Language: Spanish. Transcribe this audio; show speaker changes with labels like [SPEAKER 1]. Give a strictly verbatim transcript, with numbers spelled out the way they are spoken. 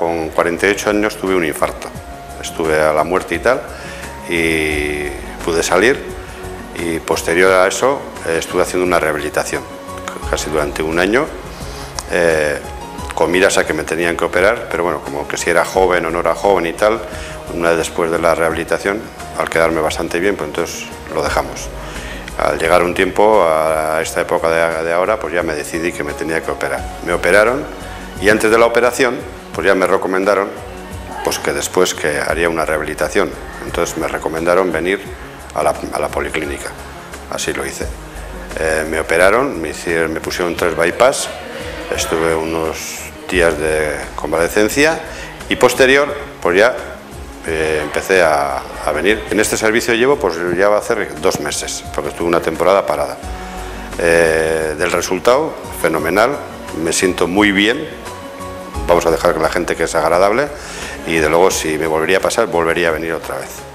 [SPEAKER 1] con cuarenta y ocho años tuve un infarto, estuve a la muerte y tal, y pude salir, y posterior a eso eh, estuve haciendo una rehabilitación, casi durante un año, eh, con miras a que me tenían que operar, pero bueno, como que si era joven o no era joven y tal, una vez después de la rehabilitación, al quedarme bastante bien, pues entonces lo dejamos. Al llegar un tiempo, a esta época de, de ahora, pues ya me decidí que me tenía que operar. Me operaron y antes de la operación, pues ya me recomendaron pues que después que haría una rehabilitación. Entonces me recomendaron venir a la, a la policlínica. Así lo hice. Eh, me operaron, me, hicieron, me pusieron tres bypass, estuve unos días de convalecencia y posterior, pues ya eh, empecé a, a venir. En este servicio llevo, pues ya va a hacer dos meses, porque estuve una temporada parada. Eh, del resultado, fenomenal, me siento muy bien, vamos a dejar que la gente que es agradable y de luego si me volvería a pasar, volvería a venir otra vez.